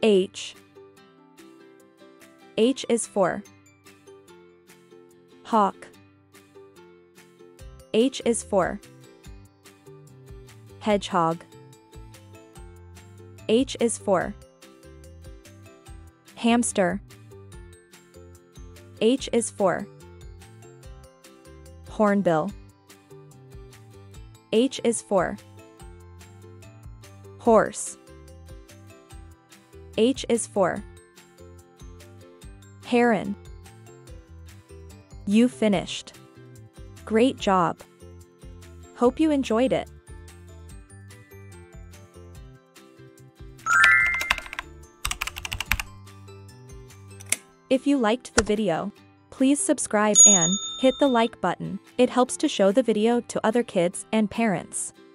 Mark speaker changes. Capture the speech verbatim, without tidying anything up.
Speaker 1: H. H is for hawk. H is for hedgehog. H is for hamster. H is for hornbill. H is for horse. H is for heron. You finished. Great job. Hope you enjoyed it. If you liked the video, please subscribe and hit the like button. It helps to show the video to other kids and parents.